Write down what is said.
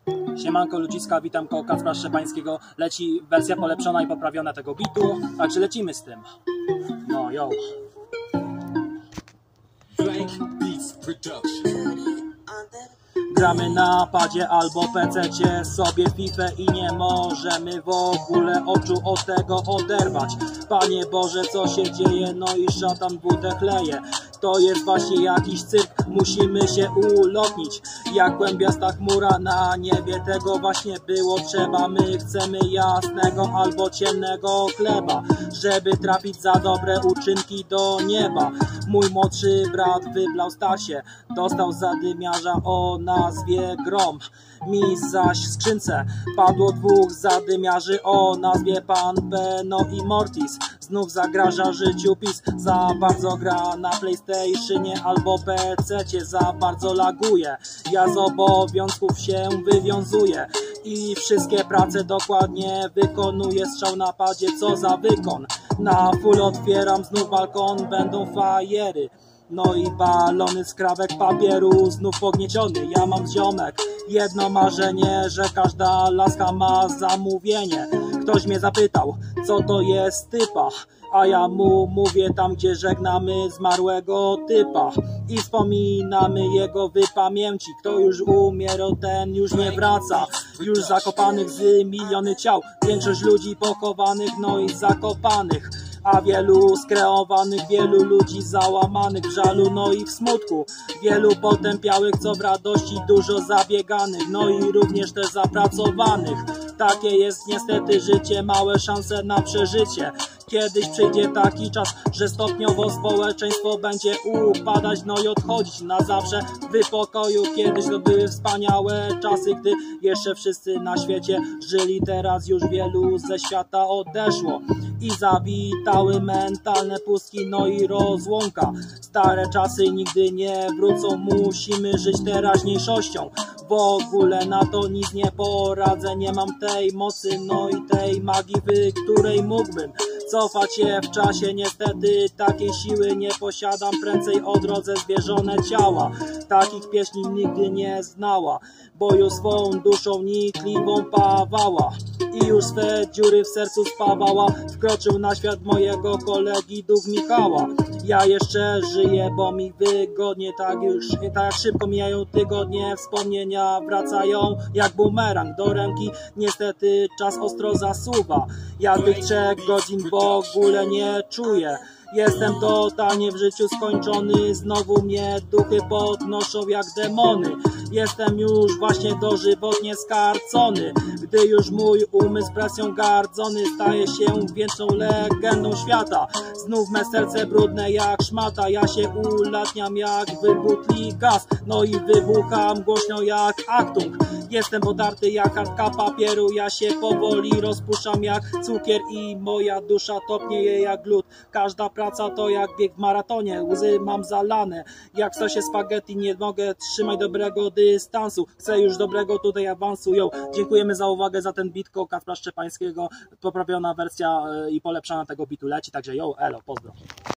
Siemanko ludziska, witam koło Kacpra Szczepańskiego. Leci wersja polepszona i poprawiona tego bitu, także lecimy z tym. No yo. Gramy na padzie albo PC-cie sobie FIFA i nie możemy w ogóle oczu od tego oderwać. Panie Boże, co się dzieje? No i szatan wódę chleje. To jest właśnie jakiś cyrk, musimy się ulotnić. Jak kłębiasta chmura na niebie, tego właśnie było trzeba. My chcemy jasnego albo ciemnego chleba, żeby trafić za dobre uczynki do nieba. Mój młodszy brat wyblał Stasie, dostał zadymiarza o nazwie Grom. Mi zaś w skrzynce padło dwóch zadymiarzy o nazwie Pan Beno i Mortis. Znów zagraża życiu PiS, za bardzo gra na PlayStationie albo PC-cie, za bardzo laguje. Ja z obowiązków się wywiązuję i wszystkie prace dokładnie wykonuję. Strzał na padzie, co za wykon. Na full otwieram znów balkon, będą fajery. No i balony z krawek papieru znów pognieciony. Ja mam ziomek, jedno marzenie, że każda laska ma zamówienie. Ktoś mnie zapytał, co to jest typa, a ja mu mówię, tam gdzie żegnamy zmarłego typa i wspominamy jego wypamięci. Kto już umierał, ten już nie wraca. Już zakopanych z miliony ciał, większość ludzi pochowanych, no i zakopanych. A wielu skreowanych, wielu ludzi załamanych w żalu, no i w smutku. Wielu potępiałych, co w radości dużo zabieganych, no i również też zapracowanych. Takie jest niestety życie, małe szanse na przeżycie. Kiedyś przyjdzie taki czas, że stopniowo społeczeństwo będzie upadać, no i odchodzić na zawsze w pokoju. Kiedyś to były wspaniałe czasy, gdy jeszcze wszyscy na świecie żyli. Teraz już wielu ze świata odeszło i zawitały mentalne pustki, no i rozłąka. Stare czasy nigdy nie wrócą, musimy żyć teraźniejszością. W ogóle na to nic nie poradzę, nie mam tej mocy, no i tej magii, w której mógłbym cofać się w czasie. Niestety takiej siły nie posiadam, prędzej odrodzę zwierzone ciała. Takich pieśni nigdy nie znała, bo już swą duszą nikliwą pawała i już swe dziury w sercu spawała. Wkroczył na świat mojego kolegi duch Michała. Ja jeszcze żyję, bo mi wygodnie, tak jak szybko mijają tygodnie. Wspomnienia wracają jak bumerang do ręki, niestety czas ostro zasuwa. Ja tych 3 godzin w ogóle nie czuję. Jestem totalnie w życiu skończony, znowu mnie duchy podnoszą jak demony. Jestem już właśnie dożywotnie skarcony, gdy już mój umysł presją gardzony staje się wieczną legendą świata. Znów me serce brudne jak szmata, ja się ulatniam jak wybutli gaz, no i wybucham głośno jak Achtung. Jestem podarty jak kartka papieru, ja się powoli rozpuszczam jak cukier i moja dusza topnieje jak glut. Każda praca to jak bieg w maratonie, łzy mam zalane jak w sosie spaghetti, nie mogę trzymać dobrego dystansu, chcę już dobrego tutaj awansu. Yo, dziękujemy za uwagę, za ten bit koło Kacpra Szczepańskiego, poprawiona wersja i polepszana tego bitu leci, także yo, elo, pozdro.